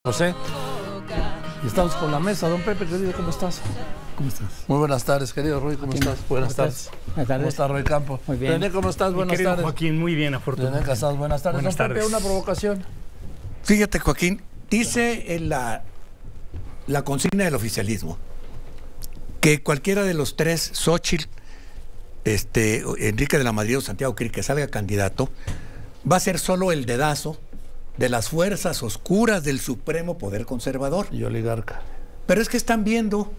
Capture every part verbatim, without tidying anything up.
José, y estamos con la mesa. Don Pepe, querido, ¿cómo estás? ¿Cómo estás? Muy buenas tardes, querido Ruy, ¿cómo estás? Buenas tardes. Buenas tardes. ¿Cómo está Roy Campo? Muy bien. René, ¿cómo estás? Buenas querido tardes. Joaquín, muy bien, afortunadamente. René Casas, buenas tardes. Buenas Don Pepe, tardes. una provocación. Fíjate, Joaquín, dice en la, la consigna del oficialismo que cualquiera de los tres, Xóchitl, este, Enrique de la Madrid o Santiago Krill, que salga candidato, va a ser solo el dedazo de las fuerzas oscuras del supremo poder conservador. Y oligarca. Pero es que están viendo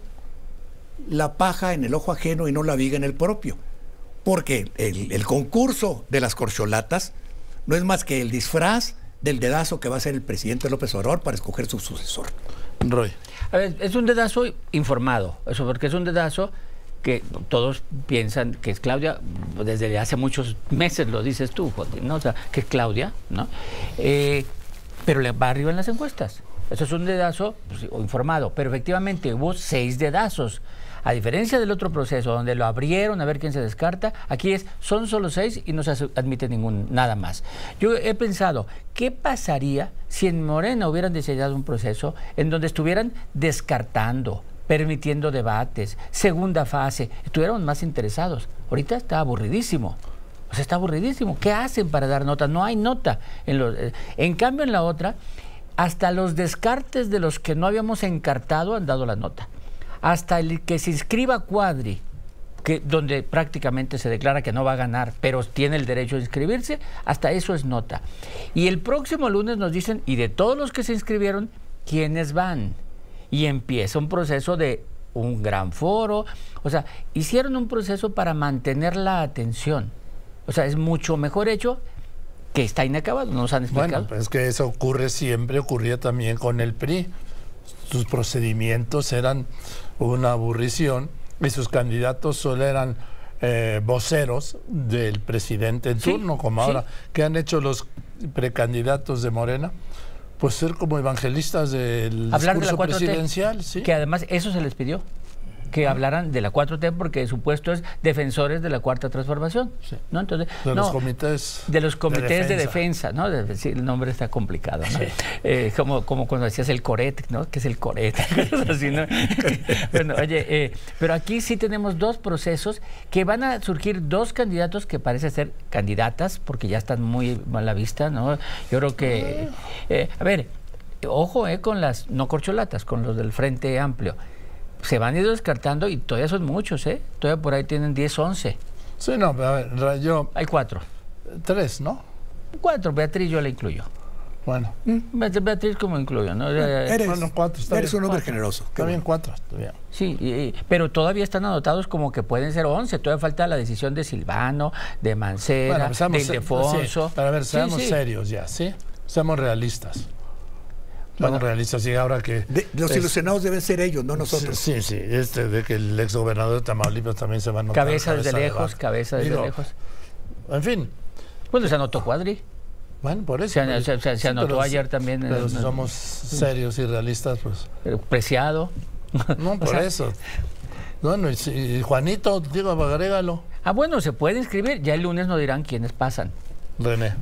la paja en el ojo ajeno y no la viga en el propio. Porque el, el concurso de las corcholatas no es más que el disfraz del dedazo que va a hacer el presidente López Obrador para escoger su sucesor. Roy. A ver, es un dedazo informado, eso porque es un dedazo que todos piensan que es Claudia, desde hace muchos meses lo dices tú, Joaquín, ¿no? O sea, que es Claudia, ¿no? Eh, pero le va arriba en las encuestas. Eso es un dedazo pues, informado, pero efectivamente hubo seis dedazos. A diferencia del otro proceso, donde lo abrieron a ver quién se descarta, aquí es, son solo seis y no se admite ningún, nada más. Yo he pensado, ¿qué pasaría si en Morena hubieran diseñado un proceso en donde estuvieran descartando, permitiendo debates, segunda fase, estuviéramos más interesados? Ahorita está aburridísimo. O sea, está aburridísimo. ¿Qué hacen para dar nota? No hay nota. En, los, eh, en cambio, en la otra, hasta los descartes de los que no habíamos encartado han dado la nota. Hasta el que se inscriba Cuadri, que, donde prácticamente se declara que no va a ganar, pero tiene el derecho de inscribirse, hasta eso es nota. Y el próximo lunes nos dicen, y de todos los que se inscribieron, ¿quiénes van? Y empieza un proceso de un gran foro. O sea, hicieron un proceso para mantener la atención. O sea, es mucho mejor hecho que está inacabado, nos han explicado. Bueno, pues es que eso ocurre siempre, ocurría también con el P R I. Sus procedimientos eran una aburrición y sus candidatos solo eran eh, voceros del presidente en Sí, turno, como sí. ahora. ¿Qué han hecho los precandidatos de Morena? Pues ser como evangelistas del Hablar de discurso la cuatro T, presidencial, sí. que además eso se les pidió, que hablaran de la cuatro T porque su puesto es defensores de la cuarta transformación, Sí. ¿no? Entonces, De no, los comités de los comités de defensa. defensa, ¿no? De, sí, el nombre está complicado, ¿no? Sí. Eh, como, como cuando decías el coret, ¿no? Que es el coret, así, ¿no? Bueno, oye, eh, pero aquí sí tenemos dos procesos que van a surgir dos candidatos que parece ser candidatas porque ya están muy a la vista, ¿no? Yo creo que, eh, a ver, ojo, eh, con las no corcholatas, con los del Frente Amplio. Se van a ir descartando y todavía son muchos, ¿eh? Todavía por ahí tienen diez, once. Sí, no, a ver, yo... Hay cuatro. Tres, ¿no? Cuatro, Beatriz yo la incluyo. Bueno. Beatriz como incluyo, ¿no? Eres, Bueno, cuatro, está eres bien. un hombre Cuatro. generoso. Está bien, cuatro, está bien. Sí, y- y- pero todavía están anotados como que pueden ser once. Todavía falta la decisión de Silvano, de Mancera, Bueno, pues seamos de se- Ildefonso. sí, pero a ver, Sí, seamos sí. serios ya, ¿sí? Seamos realistas. Seamos Bueno. realistas, y ahora que... De- los es- ilusionados deben ser ellos, no nosotros. Sí, sí, este de que el exgobernador de Tamaulipas también se va a notar. Cabeza desde de lejos, vaca. cabeza desde Digo, lejos. En fin, Bueno, se anotó Cuadri. bueno, por eso. Se, pues, se- se- se sí, anotó pero- ayer también. Pero eh, si somos serios y realistas, pues... eh, Preciado. No, O por sea, eso. Bueno, y, si- y Juanito, digo, agrégalo. Ah, bueno, se puede inscribir. Ya el lunes nos dirán quiénes pasan. René.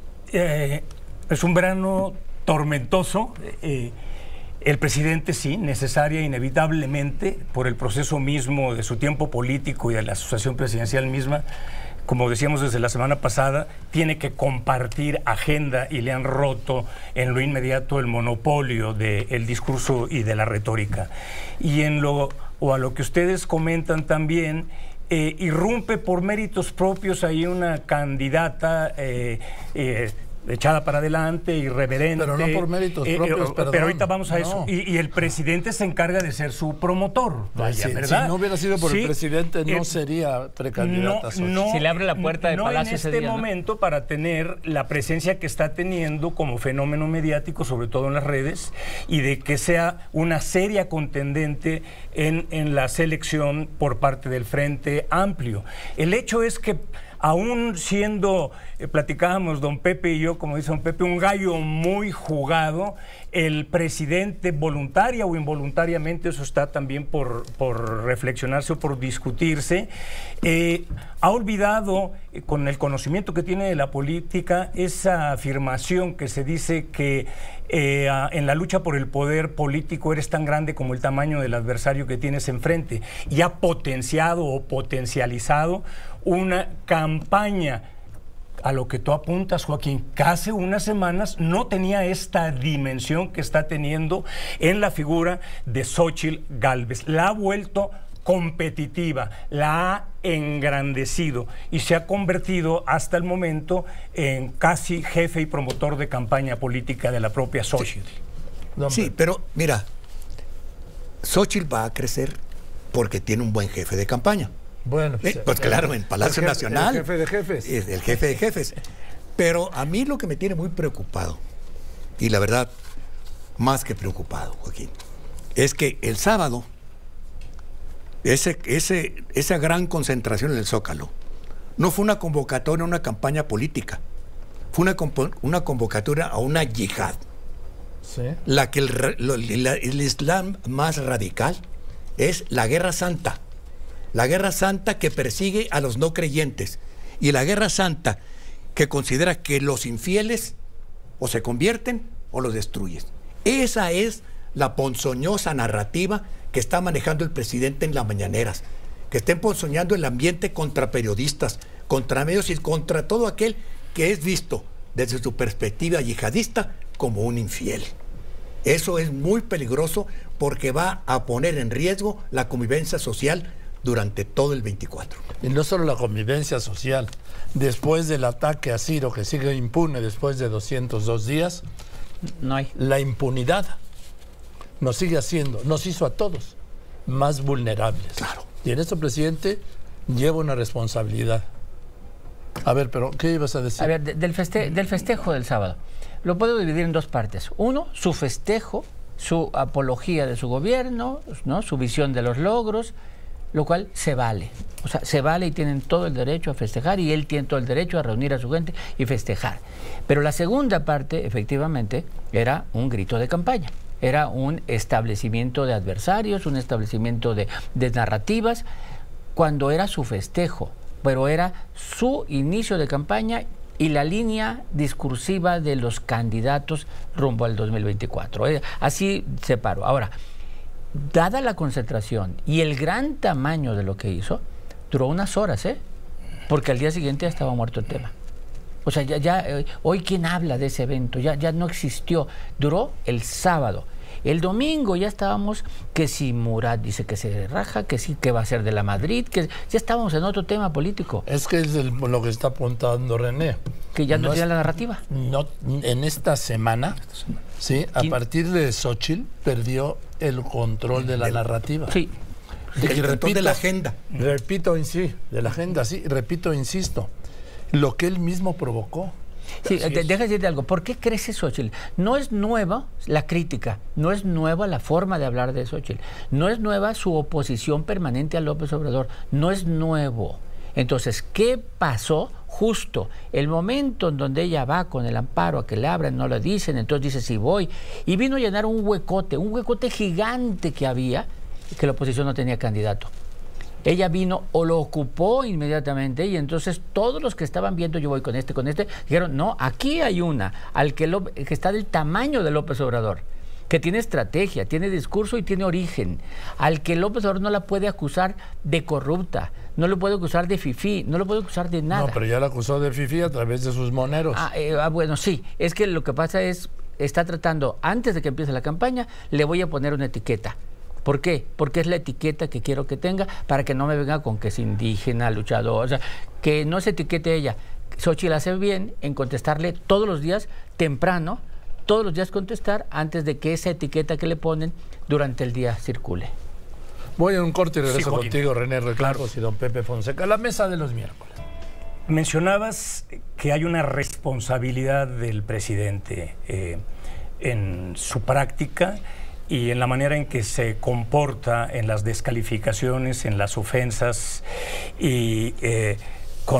Eh, es un verano tormentoso. Eh, el presidente, sí, necesaria, inevitablemente, por el proceso mismo de su tiempo político y de la asociación presidencial misma, como decíamos desde la semana pasada, tiene que compartir agenda y le han roto en lo inmediato el monopolio del discurso y de la retórica. Y en lo, o a lo que ustedes comentan también, eh, irrumpe por méritos propios ahí una candidata eh, eh, echada para adelante, irreverente. Pero no por méritos eh, propios, eh, perdón. Pero ahorita vamos a eso. No. Y, y el presidente se encarga de ser su promotor. Vaya, si, ¿verdad? si no hubiera sido por Sí, el presidente, no eh, sería precandidata. Xochitl. no, Si le abre la puerta de no Palacio en ese este día, ¿no? momento para tener la presencia que está teniendo como fenómeno mediático, sobre todo en las redes, y de que sea una seria contendente en, en la selección por parte del Frente Amplio. El hecho es que aún siendo, eh, platicábamos don Pepe y yo, como dice don Pepe, un gallo muy jugado, el presidente, voluntaria o involuntariamente, eso está también por, por reflexionarse o por discutirse, eh, ha olvidado, eh, con el conocimiento que tiene de la política, esa afirmación que se dice que eh, a, en la lucha por el poder político eres tan grande como el tamaño del adversario que tienes enfrente, y ha potenciado o potencializado una campaña a lo que tú apuntas, Joaquín, que hace unas semanas no tenía esta dimensión que está teniendo en la figura de Xóchitl Gálvez. La ha vuelto competitiva, la ha engrandecido y se ha convertido hasta el momento en casi jefe y promotor de campaña política de la propia Xóchitl. Sí, sí, pero mira, Xóchitl va a crecer porque tiene un buen jefe de campaña. Bueno, pues, eh, pues claro, en Palacio el jefe, Nacional. El jefe de jefes. Es el jefe de jefes. Pero a mí lo que me tiene muy preocupado, y la verdad, más que preocupado, Joaquín, es que el sábado, ese, ese, esa gran concentración en el Zócalo, no fue una convocatoria a una campaña política, fue una, una convocatoria a una yihad. ¿Sí? La que el, lo, la, el Islam más radical es la Guerra Santa. La Guerra Santa que persigue a los no creyentes, y la Guerra Santa que considera que los infieles o se convierten o los destruyes. Esa es la ponzoñosa narrativa que está manejando el presidente en las mañaneras, que está emponzoñando el ambiente contra periodistas, contra medios y contra todo aquel que es visto desde su perspectiva yihadista como un infiel. Eso es muy peligroso porque va a poner en riesgo la convivencia social durante todo el veinticuatro. Y no solo la convivencia social. Después del ataque a Ciro, que sigue impune después de doscientos dos días, no hay. La impunidad nos sigue haciendo, nos hizo a todos más vulnerables. Claro. Y en esto, presidente, lleva una responsabilidad. A ver, pero ¿qué ibas a decir? A ver, de, del, feste del festejo del sábado. Lo puedo dividir en dos partes. Uno, su festejo, su apología de su gobierno, ¿no? Su visión de los logros, lo cual se vale. O sea, se vale y tienen todo el derecho a festejar, y él tiene todo el derecho a reunir a su gente y festejar. Pero la segunda parte, efectivamente, era un grito de campaña. Era un establecimiento de adversarios, un establecimiento de, de narrativas, cuando era su festejo, pero era su inicio de campaña y la línea discursiva de los candidatos rumbo al dos mil veinticuatro. Así separo. Ahora, dada la concentración y el gran tamaño de lo que hizo, duró unas horas, ¿eh? Porque al día siguiente ya estaba muerto el tema. O sea, ya, ya eh, hoy quién habla de ese evento, ya, ya no existió. Duró el sábado. El domingo ya estábamos, que si Murat dice que se raja, que sí, que va a ser de la Madrid, que ya estábamos en otro tema político. Es que es el, lo que está apuntando René. Que ya no, no tiene es, la narrativa. No, en esta semana, sí, a partir de Xóchitl, perdió el control de la el, narrativa. Sí. De, el y repito, de la agenda. Repito, sí, de la agenda, sí, repito, insisto, lo que él mismo provocó. Sí, de, deja decirte algo. ¿Por qué crece Xóchitl? No es nueva la crítica, no es nueva la forma de hablar de Xóchitl, no es nueva su oposición permanente a López Obrador, no es nuevo. Entonces, ¿qué pasó? Justo el momento en donde ella va con el amparo a que le abran, no le dicen, entonces dice sí voy, y vino a llenar un huecote, un huecote gigante que había, que la oposición no tenía candidato. Ella vino o lo ocupó inmediatamente, y entonces todos los que estaban viendo yo voy con este, con este, dijeron, no, aquí hay una, al que, lo, que está del tamaño de López Obrador, que tiene estrategia, tiene discurso y tiene origen, al que López Obrador no la puede acusar de corrupta, no lo puede acusar de fifí, no lo puede acusar de nada. No, pero ya la acusó de fifí a través de sus moneros. Ah, eh, ah, bueno, sí, es que lo que pasa es, está tratando, antes de que empiece la campaña, le voy a poner una etiqueta. ¿Por qué? Porque es la etiqueta que quiero que tenga, para que no me venga con que es indígena, luchador, o sea, que no se etiquete ella. Xóchitl hace bien en contestarle todos los días, temprano, todos los días contestar, antes de que esa etiqueta que le ponen durante el día circule. Voy a un corte y regreso sí, contigo, René Reclajos y don Pepe Fonseca. La mesa de los miércoles. Mencionabas que hay una responsabilidad del presidente eh, en su práctica y en la manera en que se comporta en las descalificaciones, en las ofensas y eh, con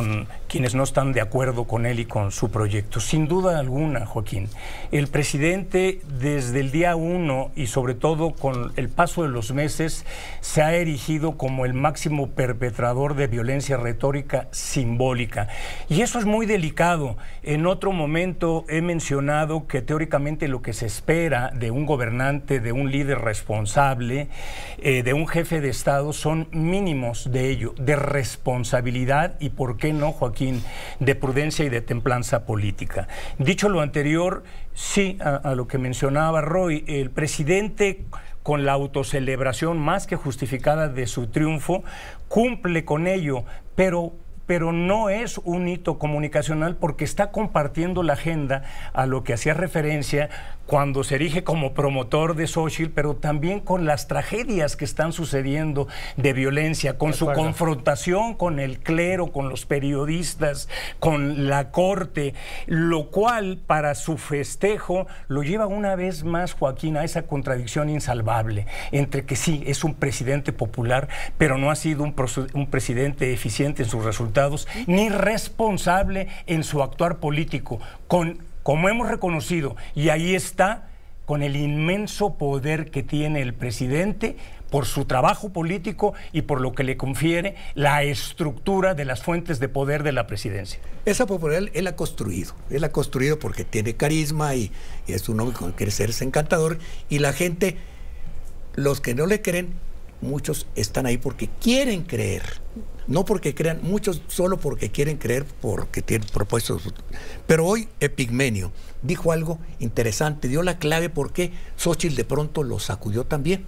quienes no están de acuerdo con él y con su proyecto. Sin duda alguna, Joaquín, el presidente desde el día uno y sobre todo con el paso de los meses se ha erigido como el máximo perpetrador de violencia retórica simbólica. Y eso es muy delicado. En otro momento he mencionado que teóricamente lo que se espera de un gobernante, de un líder responsable, eh, de un jefe de Estado son mínimos de ello, de responsabilidad y, ¿por qué no, Joaquín?, de prudencia y de templanza política. Dicho lo anterior, sí, a, a lo que mencionaba Roy, el presidente, con la autocelebración más que justificada de su triunfo, cumple con ello, pero... pero no es un hito comunicacional porque está compartiendo la agenda a lo que hacía referencia cuando se erige como promotor de Xóchitl, pero también con las tragedias que están sucediendo de violencia, con su confrontación con el clero, con los periodistas, con la corte, lo cual para su festejo lo lleva una vez más, Joaquín, a esa contradicción insalvable entre que sí, es un presidente popular, pero no ha sido un, un presidente eficiente en sus resultados, ni responsable en su actuar político, con, como hemos reconocido, y ahí está, con el inmenso poder que tiene el presidente por su trabajo político y por lo que le confiere la estructura de las fuentes de poder de la presidencia. Esa popularidad él ha construido, él ha construido porque tiene carisma y, y es un hombre que quiere ser encantador, y la gente, los que no le creen, muchos están ahí porque quieren creer. No porque crean, muchos solo porque quieren creer, porque tienen propuestos. Pero hoy Epigmenio dijo algo interesante, dio la clave por qué Xóchitl de pronto lo sacudió también.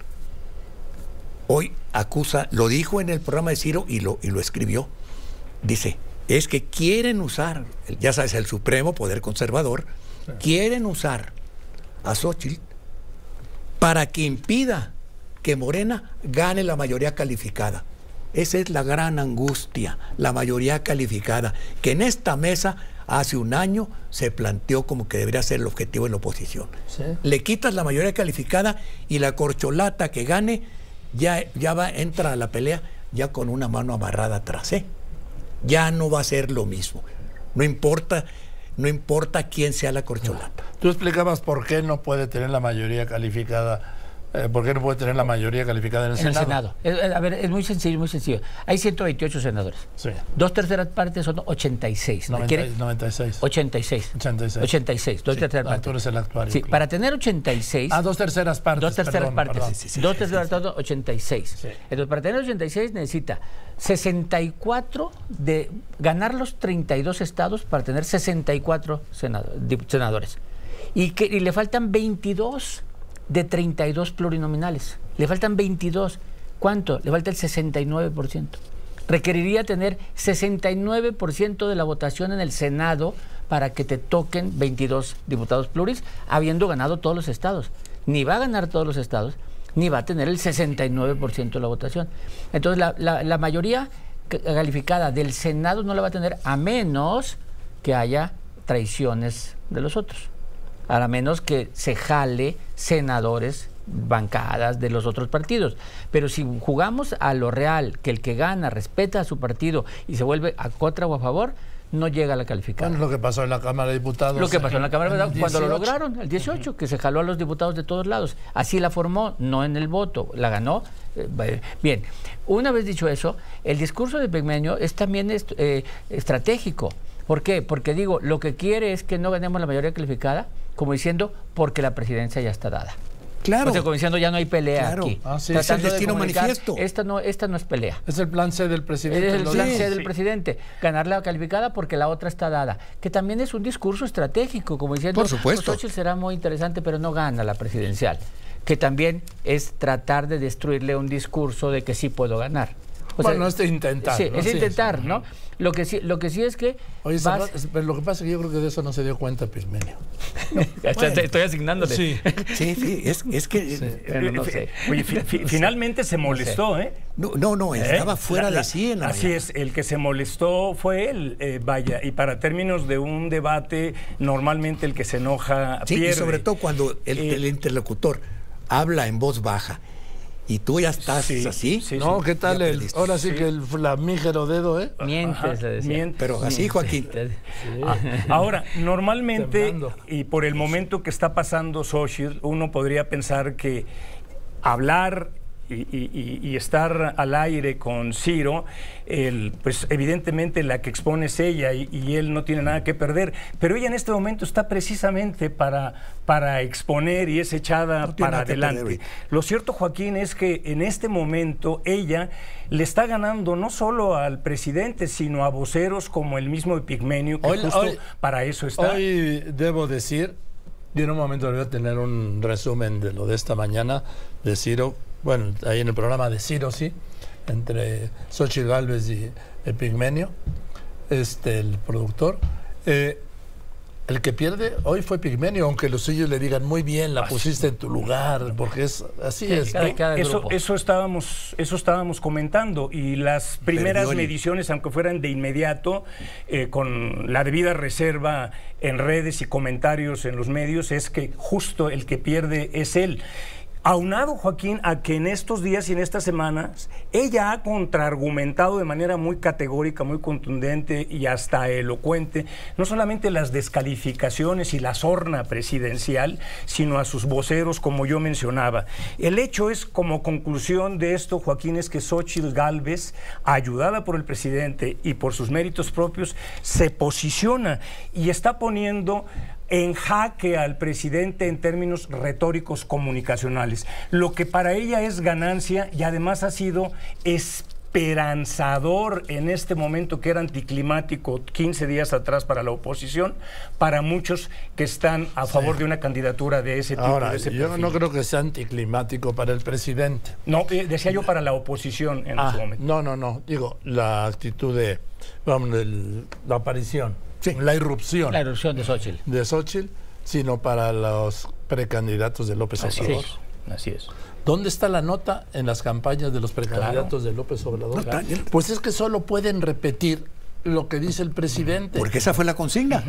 Hoy acusa, lo dijo en el programa de Ciro y lo, y lo escribió. Dice, es que quieren usar, ya sabes, el supremo poder conservador, sí, quieren usar a Xóchitl para que impida que Morena gane la mayoría calificada. Esa es la gran angustia, la mayoría calificada, que en esta mesa hace un año se planteó como que debería ser el objetivo de la oposición. ¿Sí? Le quitas la mayoría calificada y la corcholata que gane ya, ya va, entra a la pelea ya con una mano amarrada atrás. ¿eh? Ya no va a ser lo mismo. No importa, no importa quién sea la corcholata. Tú explicabas por qué no puede tener la mayoría calificada. Eh, ¿Por qué no puede tener la mayoría calificada en el en Senado? El Senado. Es, a ver, es muy sencillo, muy sencillo. Hay ciento veintiocho senadores. Sí. Dos terceras partes son ochenta y seis. noventa, noventa y seis. ochenta y seis. ochenta y seis. ochenta y seis. Dos sí, terceras partes. Tú eres el actuario. Sí, claro. Para tener ochenta y seis. Ah, dos terceras partes. Dos terceras perdón, partes. perdón. Sí, sí, sí, dos terceras partes, ochenta y seis. Sí. Entonces, para tener ochenta y seis necesita sesenta y cuatro de ganar los treinta y dos estados para tener sesenta y cuatro senado, senadores. Y, que, y le faltan veintidós de treinta y dos plurinominales. Le faltan veintidós. ¿Cuánto? Le falta el sesenta y nueve por ciento. Requeriría tener sesenta y nueve por ciento de la votación en el Senado para que te toquen veintidós diputados pluris, habiendo ganado todos los estados. Ni va a ganar todos los estados, ni va a tener el sesenta y nueve por ciento de la votación. Entonces, la, la, la mayoría calificada del Senado no la va a tener, a menos que haya traiciones de los otros. A menos que se jale senadores, bancadas de los otros partidos. Pero si jugamos a lo real, que el que gana respeta a su partido y se vuelve a contra o a favor, no llega a la calificada. Bueno, lo que pasó en la Cámara de Diputados. Lo que pasó en la Cámara de Diputados cuando lo lograron, el dieciocho, que se jaló a los diputados de todos lados. Así la formó, no en el voto, la ganó. Eh, bien, una vez dicho eso, el discurso de Epigmenio es también est eh, estratégico. ¿Por qué? Porque digo, lo que quiere es que no ganemos la mayoría calificada, como diciendo, porque la presidencia ya está dada. Claro. O sea, como diciendo, ya no hay pelea claro. aquí. Ah, sí. Es el destino de manifiesto. Esta no, esta no es pelea. Es el plan C del presidente. Es el plan C C del sí. presidente. Ganar la calificada porque la otra está dada. Que también es un discurso estratégico, como diciendo, por supuesto. Xóchitl será muy interesante, pero no gana la presidencial. Que también es tratar de destruirle un discurso de que sí puedo ganar. O bueno, sea, es intentar. Sí, ¿no? es sí, intentar, sí. ¿no? Lo que sí, lo que sí es que. Oye, vas... pero lo que pasa es que yo creo que de eso no se dio cuenta Epigmenio. No, bueno. Estoy asignándole. Sí, sí, sí es, es que. Sí, pero no sé. Oye, fi, fi, finalmente se molestó, ¿eh? No, no, no estaba ¿Eh? fuera la, de sí en la Así mañana. es, el que se molestó fue él, eh, vaya, y para términos de un debate, normalmente el que se enoja sí, pierde. Y sobre todo cuando el, eh, el interlocutor habla en voz baja y tú ya estás Sí, así. sí, No, ¿qué tal? Ya El, perdiste. ahora sí, Sí. que el flamígero dedo, ¿eh? Mientes, Ajá, le decía. mientes. Pero así, Joaquín. Ah, Ahora, normalmente, Temblando. y por el momento que está pasando Xochitl, uno podría pensar que hablar y, y- y- y estar al aire con Ciro, el, pues evidentemente la que expone es ella y, y él no tiene nada que perder, pero ella en este momento está precisamente para, para exponer y es echada No tiene para nada que perder adelante. ahorita. Lo cierto, Joaquín, es que en este momento ella le está ganando no solo al presidente, sino a voceros como el mismo Epigmenio, que Hoy- justo hoy- para eso está. Hoy debo decir, y en un momento voy a tener un resumen de lo de esta mañana de Ciro, bueno, ahí en el programa de Ciro, sí, entre Xochitl Gálvez y Epigmenio, este, el productor. Eh, el que pierde hoy fue Epigmenio, aunque los suyos le digan muy bien, la pusiste en tu lugar, porque es así es. cada- ¿no? cada Eso, grupo. eso estábamos, eso estábamos comentando y las primeras Perdió el- mediciones, aunque fueran de inmediato, eh, con la debida reserva en redes y comentarios en los medios, es que justo el que pierde es él. Aunado, Joaquín, a que en estos días y en estas semanas ella ha contraargumentado de manera muy categórica, muy contundente y hasta elocuente, no solamente las descalificaciones y la sorna presidencial, sino a sus voceros, como yo mencionaba. El hecho es, como conclusión de esto, Joaquín, es que Xochitl Gálvez, ayudada por el presidente y por sus méritos propios, se posiciona y está poniendo en jaque al presidente en términos retóricos comunicacionales, lo que para ella es ganancia y además ha sido esperanzador en este momento que era anticlimático quince días atrás para la oposición, para muchos que están a favor de una candidatura de ese tipo. Ahora, de ese yo perfil. no creo que sea anticlimático para el presidente. No, eh, decía yo para la oposición en Ah, su momento. no, no, no. Digo, la actitud de, vamos, el- la aparición, la irrupción La erupción de Xochitl. de Xochitl, sino para los precandidatos de López Así Obrador. es, así es. ¿Dónde está la nota en las campañas de los precandidatos de López Obrador? No está bien. Pues es que solo pueden repetir lo que dice el presidente. Porque esa fue la consigna.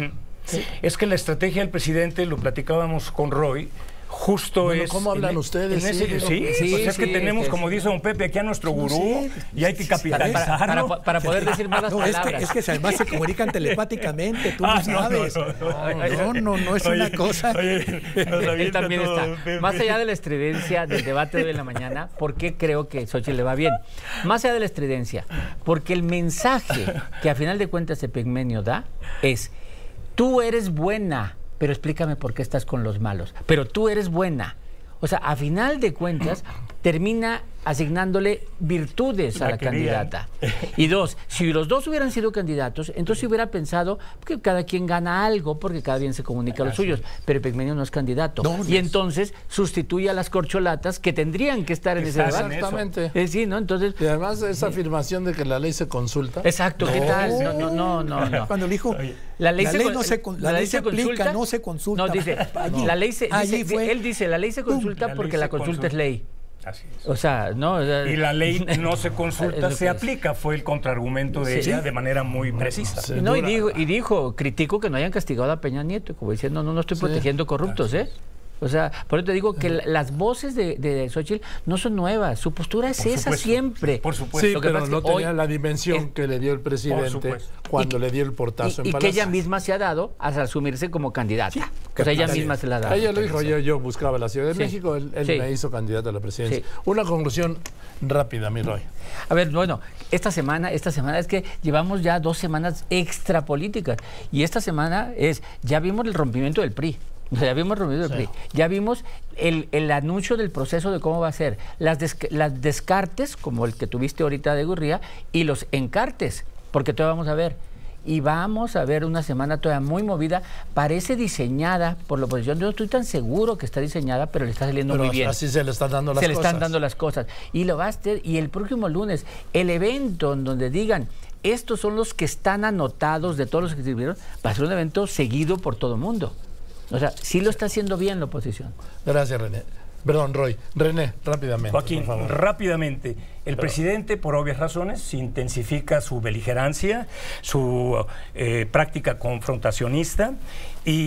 Es que la estrategia del presidente, lo platicábamos con Roy, justo Bueno, es... ¿cómo hablan en- ustedes? en ese- Sí, sí, sí, pues es que sí, tenemos, es- como dice don Pepe, aquí a nuestro No gurú sé, y hay que sí, sí, Para, capitalizarlo. para- para- para poder decir malas No, es que, palabras. es que además se comunican telepáticamente, tú Ah, no no, sabes. no, No, no, no, es una cosa. Oye, nos Él avienta también todo, está. don Pepe. Más allá de la estridencia del debate de hoy en la mañana, ¿por qué creo que Xochitl le va bien? Más allá de la estridencia, porque el mensaje que a final de cuentas Epigmenio da es: tú eres buena, pero explícame por qué estás con los malos. Pero tú eres buena. O sea, a final de cuentas, termina asignándole virtudes a La la querían. candidata. Y dos, si los dos hubieran sido candidatos, entonces hubiera pensado que cada quien gana algo porque cada quien se comunica a los suyos. Pero Epigmenio no es candidato. No, no y es. entonces sustituye a las corcholatas que tendrían que estar en ese Estás en debate. eso. Exactamente. Eh, sí, ¿no? Entonces, Y además esa afirmación de que la ley se consulta. exacto, ¿qué tal? No, no, no, no. no. Cuando le dijo, La ley, se, con- no se, con- la ley se aplica, consulta. no se consulta. No, dice, Allí, la ley se, allí dice- fue. él dice, la ley se consulta La ley porque se la consulta es consulta. ley. Así es. O sea, no. O sea, Y la ley no se consulta, Es lo se que es. aplica, fue el contraargumento de Sí. ella de manera muy precisa. Sí. Y No, y dura. dijo, y dijo, critico que no hayan castigado a Peña Nieto, como diciendo, no, no estoy protegiendo corruptos, ¿eh? O sea, por eso te digo que la- las voces de, de Xochitl no son nuevas, su postura es Por esa supuesto, siempre. por supuesto. Sí, Lo que pero pasa es no que hoy- tenía la dimensión es- que le dio el presidente supuesto. cuando Y- le dio el portazo Y, y en que ella Palacio. misma se ha dado a asumirse como candidata. o sea, ella así misma es. se la ha dado. Ella lo dijo, yo, yo buscaba la Ciudad de Sí. México, él, él Sí. me hizo candidato a la presidencia. Sí. Una conclusión rápida, mi Roy. A ver, bueno, esta semana, esta semana es que llevamos ya dos semanas extrapolíticas. Y esta semana es, ya vimos el rompimiento del P R I. O sea, ya vimos el rompimiento del P R I. Ya vimos el, el anuncio del proceso de cómo va a ser. Las, desc- las descartes, como el que tuviste ahorita de Gurría, y los encartes, porque todavía vamos a ver. Y vamos a ver una semana todavía muy movida. Parece diseñada por la oposición. Yo no estoy tan seguro que está diseñada, pero le está saliendo Pero muy bien. así se le están dando las se le cosas. están dando las cosas. Y lo va a hacer, y el próximo lunes, el evento en donde digan, estos son los que están anotados de todos los que sirvieron, va a ser un evento seguido por todo el mundo. O sea, sí lo está haciendo bien la oposición. Gracias, René. Perdón, Roy. René, rápidamente, Joaquín, por favor. rápidamente, el presidente, por obvias razones, intensifica su beligerancia, su eh, práctica confrontacionista y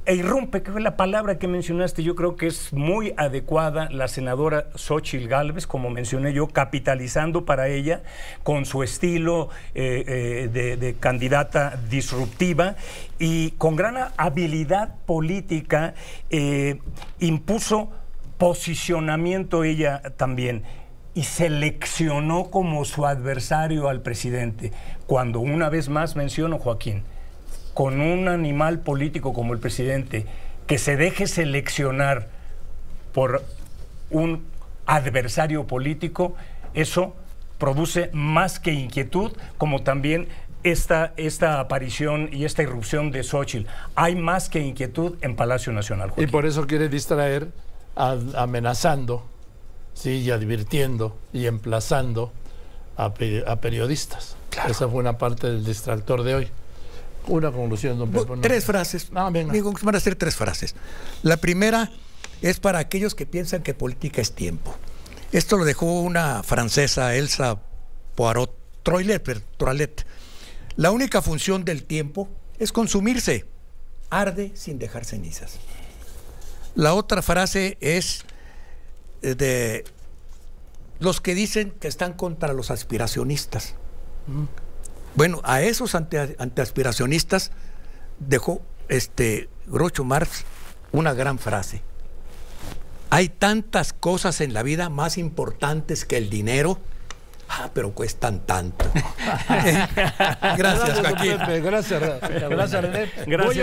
e irrumpe, que fue la palabra que mencionaste, yo creo que es muy adecuada la senadora Xóchitl Gálvez, como mencioné yo, capitalizando para ella con su estilo eh, eh, de, de candidata disruptiva y con gran habilidad política, eh, impuso posicionamiento ella también y seleccionó como su adversario al presidente. Cuando una vez más menciono, Joaquín, con un animal político como el presidente, que se deje seleccionar por un adversario político, eso produce más que inquietud, como también esta, esta aparición y esta irrupción de Xóchitl. Hay más que inquietud en Palacio Nacional, Joaquín. Y por eso quiere distraer, a, amenazando, sí, y advirtiendo y emplazando a, a periodistas. Claro. Esa fue una parte del distractor de hoy. Una conclusión, don Pepe. Tres frases. No, venga. Digo, van a ser tres frases. La primera es para aquellos que piensan que política es tiempo. Esto lo dejó una francesa, Elsa Poirot-Troillet. La única función del tiempo es consumirse. Arde sin dejar cenizas. La otra frase es de los que dicen que están contra los aspiracionistas. Mm. Bueno, a esos ante, antiaspiracionistas dejó este Groucho Marx una gran frase. Hay tantas cosas en la vida más importantes que el dinero, ah, pero cuestan tanto. Gracias, Joaquín. Gracias, gracias, René. Gracias.